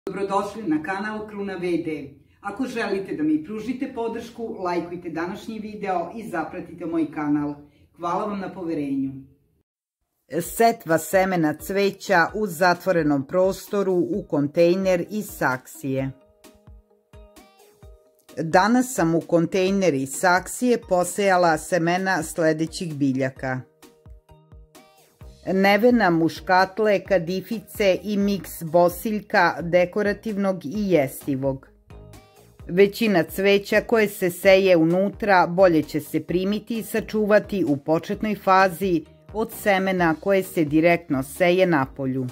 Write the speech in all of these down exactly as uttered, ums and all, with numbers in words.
Dobrodošli na kanal Kruna ve de. Ako želite da mi pružite podršku, lajkujte današnji video i zapratite moj kanal. Hvala vam na poverenju. Setva semena cveća u zatvorenom prostoru u kontejner iz saksije. Danas sam u kontejner iz saksije posejala semena sledećih biljaka: nevena, muškatle, kadifice i miks bosiljka dekorativnog i jestivog. Većina cveća koje se seje unutra bolje će se primiti i sačuvati u početnoj fazi od semena koje se direktno seje napolju.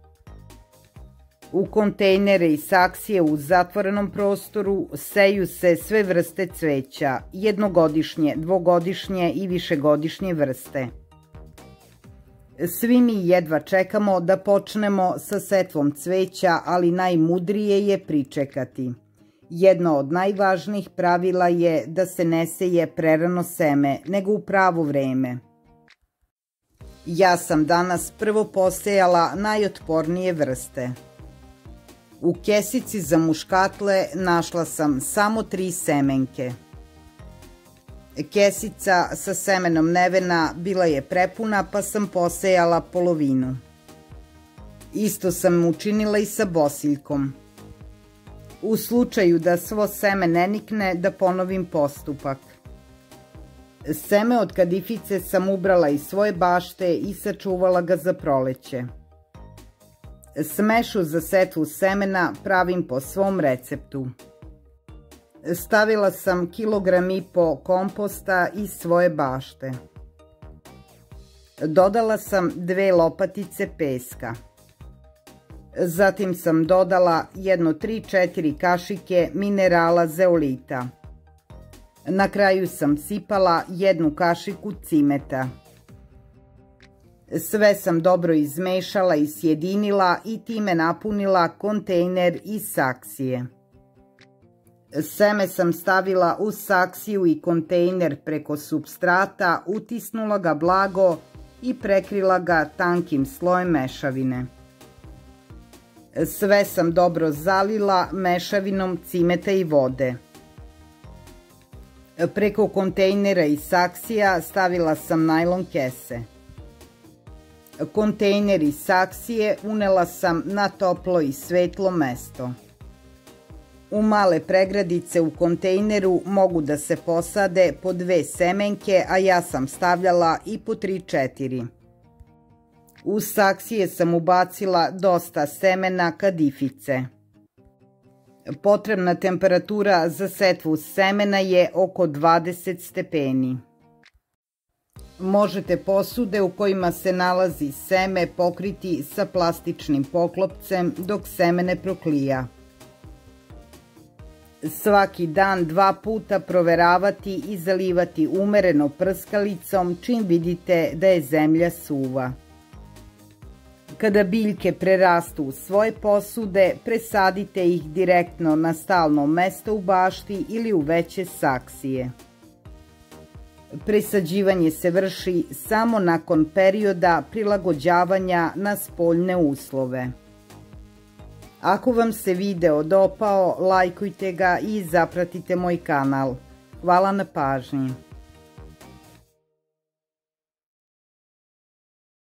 U kontejnere i saksije u zatvorenom prostoru seju se sve vrste cveća, jednogodišnje, dvogodišnje i višegodišnje vrste. Svi mi jedva čekamo da počnemo sa setvom cveća, ali najmudrije je pričekati. Jedno od najvažnijih pravila je da se ne seje prerano seme, nego u pravo vreme. Ja sam danas prvo posejala najotpornije vrste. U kesici za muškatle našla sam samo tri semenke. Kesica sa semenom nevena bila je prepuna, pa sam posejala polovinu. Isto sam učinila i sa bosiljkom. U slučaju da svo seme ne nikne, da ponovim postupak. Seme od kadifice sam ubrala iz svoje bašte i sačuvala ga za proleće. Smešu za setvu semena pravim po svom receptu. Stavila sam kilogram i po komposta iz svoje bašte. Dodala sam dve lopatice peska. Zatim sam dodala jedno tri četiri kašike minerala zeolita. Na kraju sam sipala jednu kašiku cimeta. Sve sam dobro izmešala i sjedinila i time napunila kontejner iz saksije. Seme sam stavila u saksiju i kontejner preko supstrata, utisnula ga blago i prekrila ga tankim slojem mešavine. Sve sam dobro zalila mešavinom cimeta i vode. Preko kontejnera i saksija stavila sam najlon kese. Kontejner iz saksije unela sam na toplo i svetlo mesto. U male pregradice u kontejneru mogu da se posade po dve semenke, a ja sam stavljala i po tri četiri. U saksije sam ubacila dosta semena kadifice. Potrebna temperatura za setvu semena je oko dvadeset stepeni. Možete posude u kojima se nalazi seme pokriti sa plastičnim poklopcem dok seme ne proklija. Svaki dan dva puta proveravati i zalivati umereno prskalicom čim vidite da je zemlja suva. Kada biljke prerastu u svoje posude, presadite ih direktno na stalno mesto u bašti ili u veće saksije. Presađivanje se vrši samo nakon perioda prilagođavanja na spoljne uslove. Ako vam se video dopao, lajkujte ga i zapratite moj kanal. Hvala na pažnji.